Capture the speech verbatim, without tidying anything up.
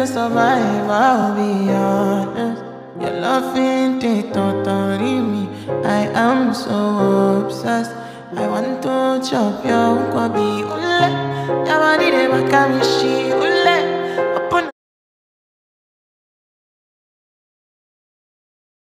to survive, I'll be honest. Your loving they totally me. I am so obsessed. I want to chop your kwabi ule. Yabadi de bakamishi.